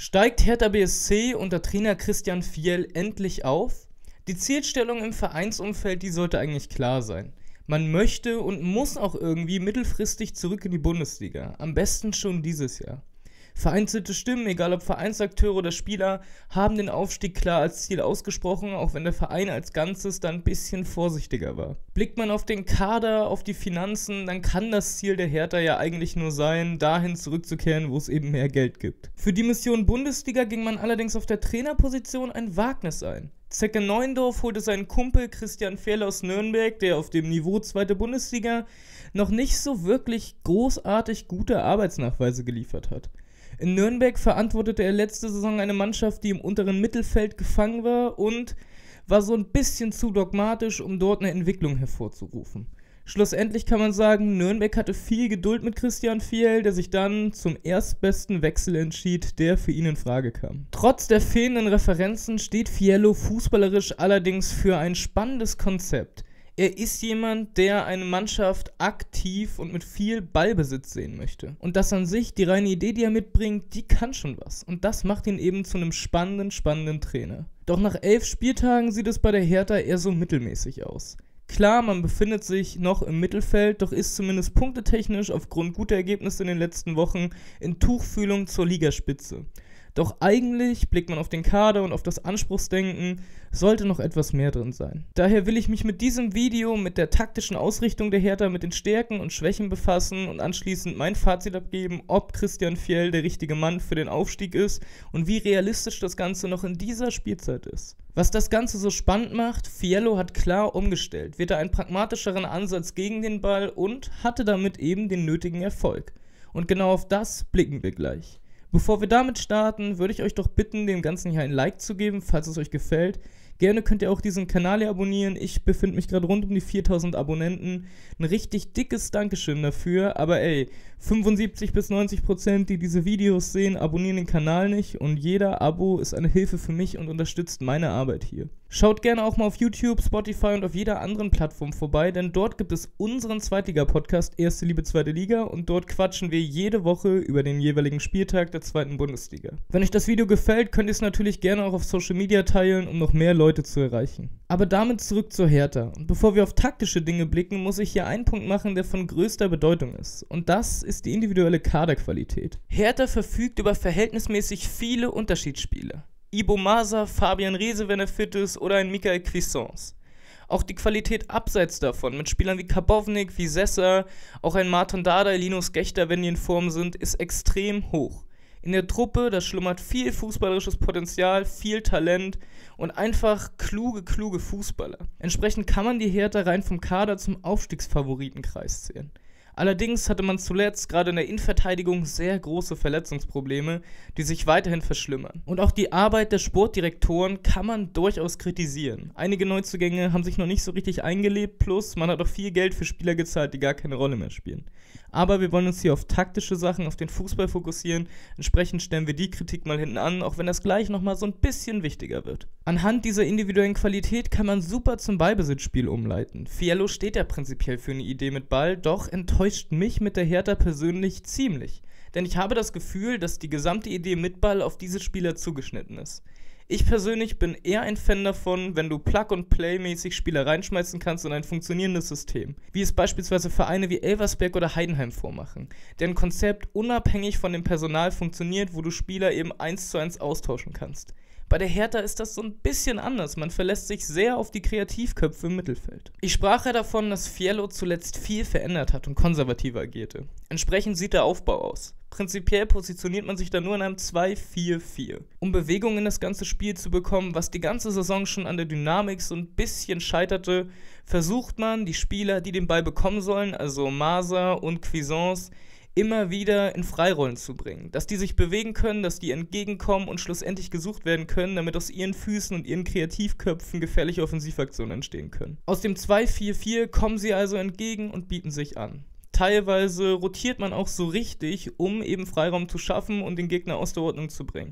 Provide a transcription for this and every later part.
Steigt Hertha BSC unter Trainer Christian Fiel endlich auf? Die Zielstellung im Vereinsumfeld, die sollte eigentlich klar sein. Man möchte und muss auch irgendwie mittelfristig zurück in die Bundesliga. Am besten schon dieses Jahr. Vereinzelte Stimmen, egal ob Vereinsakteure oder Spieler, haben den Aufstieg klar als Ziel ausgesprochen, auch wenn der Verein als Ganzes dann ein bisschen vorsichtiger war. Blickt man auf den Kader, auf die Finanzen, dann kann das Ziel der Hertha ja eigentlich nur sein, dahin zurückzukehren, wo es eben mehr Geld gibt. Für die Mission Bundesliga ging man allerdings auf der Trainerposition ein Wagnis ein. Zecke Neuendorf holte seinen Kumpel Christian Fiel aus Nürnberg, der auf dem Niveau zweite Bundesliga noch nicht so wirklich großartig gute Arbeitsnachweise geliefert hat. In Nürnberg verantwortete er letzte Saison eine Mannschaft, die im unteren Mittelfeld gefangen war und war so ein bisschen zu dogmatisch, um dort eine Entwicklung hervorzurufen. Schlussendlich kann man sagen, Nürnberg hatte viel Geduld mit Christian Fiel, der sich dann zum erstbesten Wechsel entschied, der für ihn in Frage kam. Trotz der fehlenden Referenzen steht Fiello fußballerisch allerdings für ein spannendes Konzept. Er ist jemand, der eine Mannschaft aktiv und mit viel Ballbesitz sehen möchte. Und das an sich, die reine Idee, die er mitbringt, die kann schon was. Und das macht ihn eben zu einem spannenden Trainer. Doch nach 11 Spieltagen sieht es bei der Hertha eher so mittelmäßig aus. Klar, man befindet sich noch im Mittelfeld, doch ist zumindest punktetechnisch aufgrund guter Ergebnisse in den letzten Wochen in Tuchfühlung zur Ligaspitze. Doch eigentlich, blickt man auf den Kader und auf das Anspruchsdenken, sollte noch etwas mehr drin sein. Daher will ich mich mit diesem Video mit der taktischen Ausrichtung der Hertha, mit den Stärken und Schwächen befassen und anschließend mein Fazit abgeben, ob Christian Fiel der richtige Mann für den Aufstieg ist und wie realistisch das Ganze noch in dieser Spielzeit ist. Was das Ganze so spannend macht, Fiello hat klar umgestellt, wählte einen pragmatischeren Ansatz gegen den Ball und hatte damit eben den nötigen Erfolg. Und genau auf das blicken wir gleich. Bevor wir damit starten, würde ich euch doch bitten, dem Ganzen hier ein Like zu geben, falls es euch gefällt. Gerne könnt ihr auch diesen Kanal hier abonnieren. Ich befinde mich gerade rund um die 4000 Abonnenten. Ein richtig dickes Dankeschön dafür. Aber ey, 75-90%, die diese Videos sehen, abonnieren den Kanal nicht. Und jeder Abo ist eine Hilfe für mich und unterstützt meine Arbeit hier. Schaut gerne auch mal auf YouTube, Spotify und auf jeder anderen Plattform vorbei, denn dort gibt es unseren Zweitliga-Podcast Erste Liebe, Zweite Liga und dort quatschen wir jede Woche über den jeweiligen Spieltag der zweiten Bundesliga. Wenn euch das Video gefällt, könnt ihr es natürlich gerne auch auf Social Media teilen, um noch mehr Leute zu erreichen. Aber damit zurück zur Hertha. Und bevor wir auf taktische Dinge blicken, muss ich hier einen Punkt machen, der von größter Bedeutung ist. Und das ist die individuelle Kaderqualität. Hertha verfügt über verhältnismäßig viele Unterschiedsspieler. Ibo Masa, Fabian Reese, wenn er fit ist, oder ein Michael Cuisance. Auch die Qualität abseits davon, mit Spielern wie Karbovnik, wie Sessa, auch ein Martin Dardai, Linus Gächter, wenn die in Form sind, ist extrem hoch. In der Truppe, da schlummert viel fußballerisches Potenzial, viel Talent und einfach kluge Fußballer. Entsprechend kann man die Hertha rein vom Kader zum Aufstiegsfavoritenkreis zählen. Allerdings hatte man zuletzt gerade in der Innenverteidigung sehr große Verletzungsprobleme, die sich weiterhin verschlimmern. Und auch die Arbeit der Sportdirektoren kann man durchaus kritisieren. Einige Neuzugänge haben sich noch nicht so richtig eingelebt, plus man hat auch viel Geld für Spieler gezahlt, die gar keine Rolle mehr spielen. Aber wir wollen uns hier auf taktische Sachen, auf den Fußball fokussieren. Entsprechend stellen wir die Kritik mal hinten an, auch wenn das gleich nochmal so ein bisschen wichtiger wird. Anhand dieser individuellen Qualität kann man super zum Ballbesitzspiel umleiten. Fiello steht ja prinzipiell für eine Idee mit Ball, doch enttäuscht mich mit der Hertha persönlich ziemlich. Denn ich habe das Gefühl, dass die gesamte Idee mit Ball auf diese Spieler zugeschnitten ist. Ich persönlich bin eher ein Fan davon, wenn du Plug-and-Play-mäßig Spieler reinschmeißen kannst in ein funktionierendes System. Wie es beispielsweise Vereine wie Elversberg oder Heidenheim vormachen. Deren Konzept unabhängig von dem Personal funktioniert, wo du Spieler eben 1:1 austauschen kannst. Bei der Hertha ist das so ein bisschen anders. Man verlässt sich sehr auf die Kreativköpfe im Mittelfeld. Ich sprach ja davon, dass Fiello zuletzt viel verändert hat und konservativer agierte. Entsprechend sieht der Aufbau aus. Prinzipiell positioniert man sich da nur in einem 2-4-4. Um Bewegung in das ganze Spiel zu bekommen, was die ganze Saison schon an der Dynamik so ein bisschen scheiterte, versucht man, die Spieler, die den Ball bekommen sollen, also Masa und Cuisance, immer wieder in Freirollen zu bringen. Dass die sich bewegen können, dass die entgegenkommen und schlussendlich gesucht werden können, damit aus ihren Füßen und ihren Kreativköpfen gefährliche Offensivaktionen entstehen können. Aus dem 2-4-4 kommen sie also entgegen und bieten sich an. Teilweise rotiert man auch so richtig, um eben Freiraum zu schaffen und den Gegner aus der Ordnung zu bringen.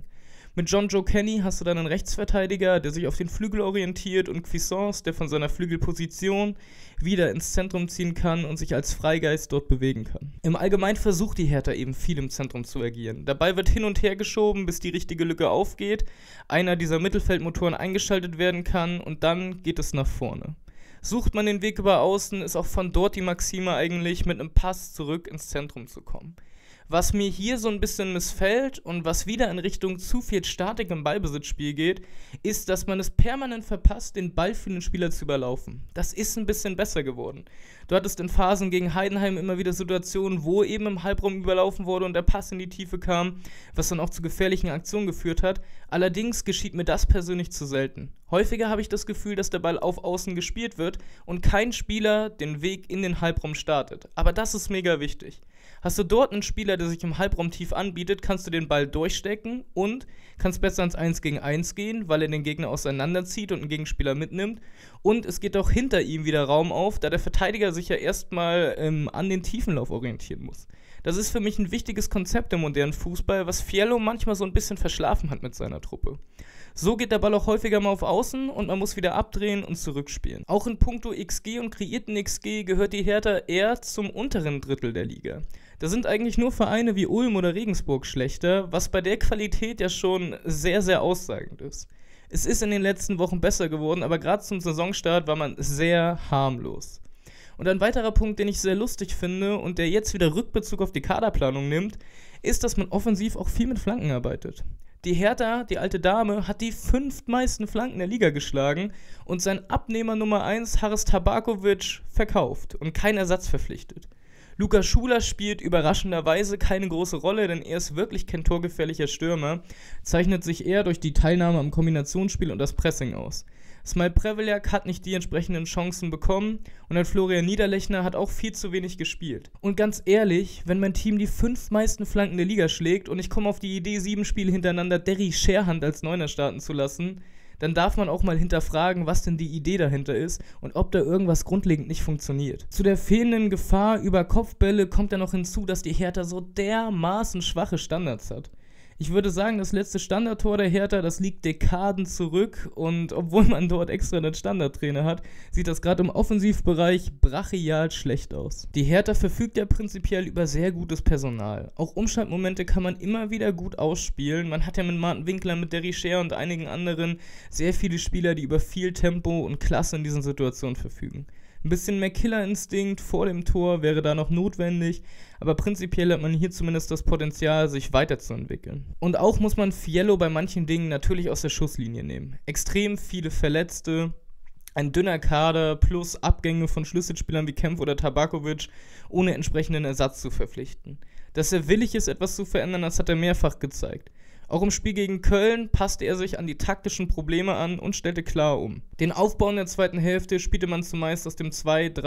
Mit John Joe Kenny hast du dann einen Rechtsverteidiger, der sich auf den Flügel orientiert, und Cuisance, der von seiner Flügelposition wieder ins Zentrum ziehen kann und sich als Freigeist dort bewegen kann. Im Allgemeinen versucht die Hertha eben viel im Zentrum zu agieren. Dabei wird hin und her geschoben, bis die richtige Lücke aufgeht, einer dieser Mittelfeldmotoren eingeschaltet werden kann und dann geht es nach vorne. Sucht man den Weg über außen, ist auch von dort die Maxime eigentlich, mit einem Pass zurück ins Zentrum zu kommen. Was mir hier so ein bisschen missfällt und was wieder in Richtung zu viel Statik im Ballbesitzspiel geht, ist, dass man es permanent verpasst, den Ball für den Spieler zu überlaufen. Das ist ein bisschen besser geworden. Du hattest in Phasen gegen Heidenheim immer wieder Situationen, wo eben im Halbraum überlaufen wurde und der Pass in die Tiefe kam, was dann auch zu gefährlichen Aktionen geführt hat. Allerdings geschieht mir das persönlich zu selten. Häufiger habe ich das Gefühl, dass der Ball auf Außen gespielt wird und kein Spieler den Weg in den Halbraum startet. Aber das ist mega wichtig. Hast du dort einen Spieler, der sich im Halbraum tief anbietet, kannst du den Ball durchstecken und kannst besser ins 1 gegen 1 gehen, weil er den Gegner auseinanderzieht und einen Gegenspieler mitnimmt. Und es geht auch hinter ihm wieder Raum auf, da der Verteidiger sich ja erstmal an den Tiefenlauf orientieren muss. Das ist für mich ein wichtiges Konzept im modernen Fußball, was Fiello manchmal so ein bisschen verschlafen hat mit seiner Truppe. So geht der Ball auch häufiger mal auf Außen und man muss wieder abdrehen und zurückspielen. Auch in puncto XG und kreierten XG gehört die Hertha eher zum unteren Drittel der Liga. Da sind eigentlich nur Vereine wie Ulm oder Regensburg schlechter, was bei der Qualität ja schon sehr, sehr aussagend ist. Es ist in den letzten Wochen besser geworden, aber gerade zum Saisonstart war man sehr harmlos. Und ein weiterer Punkt, den ich sehr lustig finde und der jetzt wieder Rückbezug auf die Kaderplanung nimmt, ist, dass man offensiv auch viel mit Flanken arbeitet. Die Hertha, die alte Dame, hat die 5 meisten Flanken der Liga geschlagen und sein Abnehmer Nummer 1, Haris Tabakovic, verkauft und keinen Ersatz verpflichtet. Lukas Schuler spielt überraschenderweise keine große Rolle, denn er ist wirklich kein torgefährlicher Stürmer, zeichnet sich eher durch die Teilnahme am Kombinationsspiel und das Pressing aus. Smile Preveljak hat nicht die entsprechenden Chancen bekommen und ein Florian Niederlechner hat auch viel zu wenig gespielt. Und ganz ehrlich, wenn mein Team die 5 meisten Flanken der Liga schlägt und ich komme auf die Idee, 7 Spiele hintereinander Derry Scherhand als Neuner starten zu lassen, dann darf man auch mal hinterfragen, was denn die Idee dahinter ist und ob da irgendwas grundlegend nicht funktioniert. Zu der fehlenden Gefahr über Kopfbälle kommt dann noch hinzu, dass die Hertha so dermaßen schwache Standards hat. Ich würde sagen, das letzte Standardtor der Hertha, das liegt Dekaden zurück und obwohl man dort extra einen Standardtrainer hat, sieht das gerade im Offensivbereich brachial schlecht aus. Die Hertha verfügt ja prinzipiell über sehr gutes Personal. Auch Umschaltmomente kann man immer wieder gut ausspielen. Man hat ja mit Martin Winkler, mit Derry Scher und einigen anderen sehr viele Spieler, die über viel Tempo und Klasse in diesen Situationen verfügen. Ein bisschen mehr Killerinstinkt vor dem Tor wäre da noch notwendig, aber prinzipiell hat man hier zumindest das Potenzial, sich weiterzuentwickeln. Und auch muss man Fiello bei manchen Dingen natürlich aus der Schusslinie nehmen. Extrem viele Verletzte, ein dünner Kader plus Abgänge von Schlüsselspielern wie Kempf oder Tabakovic, ohne entsprechenden Ersatz zu verpflichten. Dass er willig ist, etwas zu verändern, das hat er mehrfach gezeigt. Auch im Spiel gegen Köln passte er sich an die taktischen Probleme an und stellte klar um. Den Aufbau in der zweiten Hälfte spielte man zumeist aus dem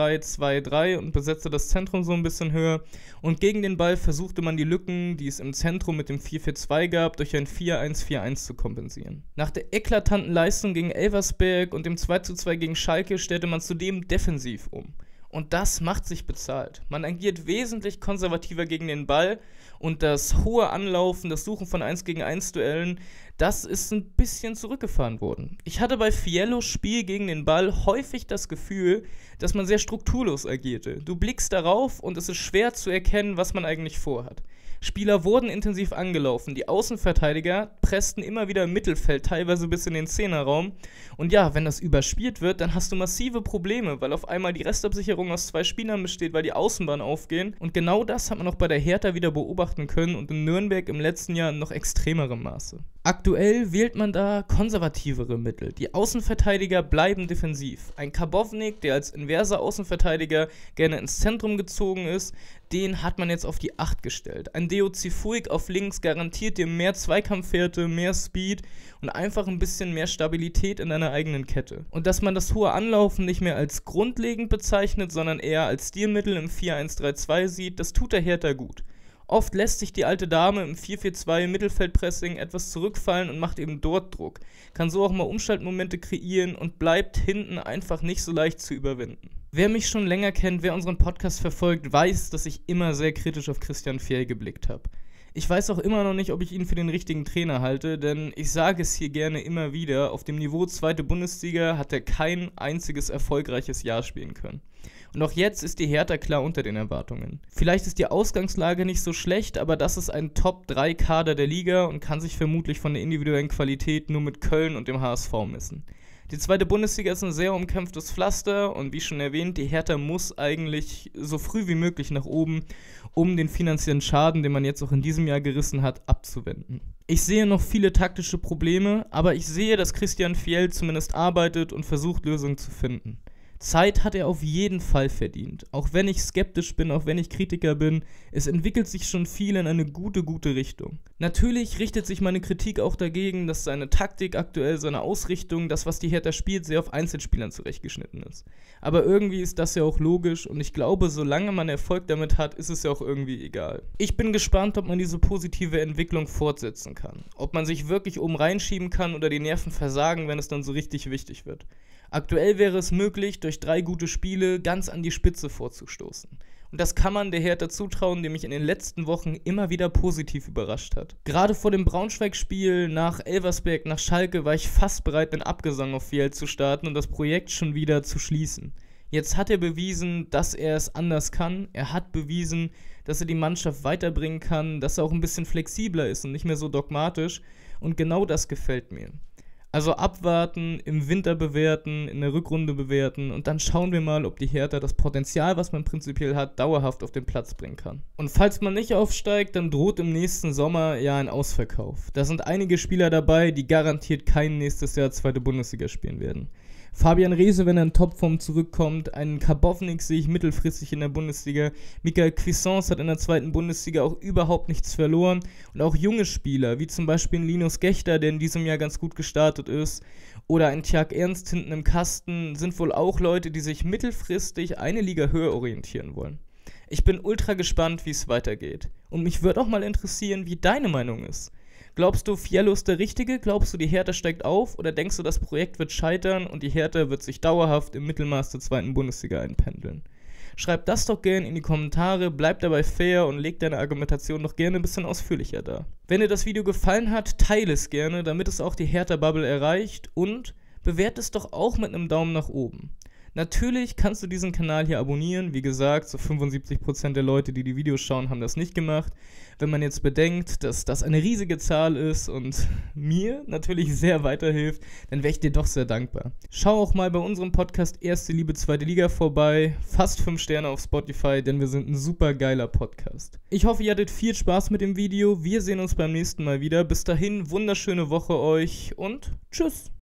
2-3-2-3 und besetzte das Zentrum so ein bisschen höher. Und gegen den Ball versuchte man die Lücken, die es im Zentrum mit dem 4-4-2 gab, durch ein 4-1-4-1 zu kompensieren. Nach der eklatanten Leistung gegen Elversberg und dem 2-2 gegen Schalke stellte man zudem defensiv um. Und das macht sich bezahlt. Man agiert wesentlich konservativer gegen den Ball und das hohe Anlaufen, das Suchen von 1 gegen 1 Duellen, das ist ein bisschen zurückgefahren worden. Ich hatte bei Fiellos Spiel gegen den Ball häufig das Gefühl, dass man sehr strukturlos agierte. Du blickst darauf und es ist schwer zu erkennen, was man eigentlich vorhat. Spieler wurden intensiv angelaufen, die Außenverteidiger pressten immer wieder im Mittelfeld, teilweise bis in den Zehnerraum. Und ja, wenn das überspielt wird, dann hast du massive Probleme, weil auf einmal die Restabsicherung aus 2 Spielern besteht, weil die Außenbahnen aufgehen. Und genau das hat man auch bei der Hertha wieder beobachten können und in Nürnberg im letzten Jahr in noch extremerem Maße. Aktuell wählt man da konservativere Mittel. Die Außenverteidiger bleiben defensiv. Ein Karbovnik, der als inverser Außenverteidiger gerne ins Zentrum gezogen ist, den hat man jetzt auf die 8 gestellt. Ein Deo Cifuig auf links garantiert dir mehr Zweikampfwerte, mehr Speed und einfach ein bisschen mehr Stabilität in deiner eigenen Kette. Und dass man das hohe Anlaufen nicht mehr als grundlegend bezeichnet, sondern eher als Stilmittel im 4-1-3-2 sieht, das tut der Hertha gut. Oft lässt sich die alte Dame im 4-4-2 Mittelfeldpressing etwas zurückfallen und macht eben dort Druck. Kann so auch mal Umschaltmomente kreieren und bleibt hinten einfach nicht so leicht zu überwinden. Wer mich schon länger kennt, wer unseren Podcast verfolgt, weiß, dass ich immer sehr kritisch auf Christian Fjell geblickt habe. Ich weiß auch immer noch nicht, ob ich ihn für den richtigen Trainer halte, denn ich sage es hier gerne immer wieder, auf dem Niveau zweite Bundesliga hat er kein einziges erfolgreiches Jahr spielen können. Und auch jetzt ist die Hertha klar unter den Erwartungen. Vielleicht ist die Ausgangslage nicht so schlecht, aber das ist ein Top-3-Kader der Liga und kann sich vermutlich von der individuellen Qualität nur mit Köln und dem HSV messen. Die zweite Bundesliga ist ein sehr umkämpftes Pflaster und wie schon erwähnt, die Hertha muss eigentlich so früh wie möglich nach oben, um den finanziellen Schaden, den man jetzt auch in diesem Jahr gerissen hat, abzuwenden. Ich sehe noch viele taktische Probleme, aber ich sehe, dass Christian Fjell zumindest arbeitet und versucht, Lösungen zu finden. Zeit hat er auf jeden Fall verdient. Auch wenn ich skeptisch bin, auch wenn ich Kritiker bin, es entwickelt sich schon viel in eine gute Richtung. Natürlich richtet sich meine Kritik auch dagegen, dass seine Taktik aktuell, seine Ausrichtung, das, was die Hertha spielt, sehr auf Einzelspielern zurechtgeschnitten ist. Aber irgendwie ist das ja auch logisch und ich glaube, solange man Erfolg damit hat, ist es ja auch irgendwie egal. Ich bin gespannt, ob man diese positive Entwicklung fortsetzen kann. Ob man sich wirklich oben reinschieben kann oder die Nerven versagen, wenn es dann so richtig wichtig wird. Aktuell wäre es möglich, durch 3 gute Spiele ganz an die Spitze vorzustoßen. Und das kann man der Hertha zutrauen, die mich in den letzten Wochen immer wieder positiv überrascht hat. Gerade vor dem Braunschweig-Spiel nach Elversberg, nach Schalke, war ich fast bereit, einen Abgesang auf Fjell zu starten und das Projekt schon wieder zu schließen. Jetzt hat er bewiesen, dass er es anders kann. Er hat bewiesen, dass er die Mannschaft weiterbringen kann, dass er auch ein bisschen flexibler ist und nicht mehr so dogmatisch. Und genau das gefällt mir. Also abwarten, im Winter bewerten, in der Rückrunde bewerten und dann schauen wir mal, ob die Hertha das Potenzial, was man prinzipiell hat, dauerhaft auf den Platz bringen kann. Und falls man nicht aufsteigt, dann droht im nächsten Sommer ja ein Ausverkauf. Da sind einige Spieler dabei, die garantiert kein nächstes Jahr zweite Bundesliga spielen werden. Fabian Reese, wenn er in Topform zurückkommt, einen Karbovnik sehe ich mittelfristig in der Bundesliga, Michael Cuisance hat in der zweiten Bundesliga auch überhaupt nichts verloren und auch junge Spieler, wie zum Beispiel ein Linus Gächter, der in diesem Jahr ganz gut gestartet ist, oder ein Tjag Ernst hinten im Kasten, sind wohl auch Leute, die sich mittelfristig eine Liga höher orientieren wollen. Ich bin ultra gespannt, wie es weitergeht und mich würde auch mal interessieren, wie deine Meinung ist. Glaubst du, Fiello ist der Richtige? Glaubst du, die Hertha steigt auf? Oder denkst du, das Projekt wird scheitern und die Hertha wird sich dauerhaft im Mittelmaß der zweiten Bundesliga einpendeln? Schreib das doch gerne in die Kommentare, bleib dabei fair und leg deine Argumentation doch gerne ein bisschen ausführlicher dar. Wenn dir das Video gefallen hat, teile es gerne, damit es auch die Hertha-Bubble erreicht und bewerte es doch auch mit einem Daumen nach oben. Natürlich kannst du diesen Kanal hier abonnieren. Wie gesagt, so 75% der Leute, die die Videos schauen, haben das nicht gemacht. Wenn man jetzt bedenkt, dass das eine riesige Zahl ist und mir natürlich sehr weiterhilft, dann wäre ich dir doch sehr dankbar. Schau auch mal bei unserem Podcast Erste Liebe, Zweite Liga vorbei. Fast 5 Sterne auf Spotify, denn wir sind ein super geiler Podcast. Ich hoffe, ihr hattet viel Spaß mit dem Video. Wir sehen uns beim nächsten Mal wieder. Bis dahin, wunderschöne Woche euch und tschüss.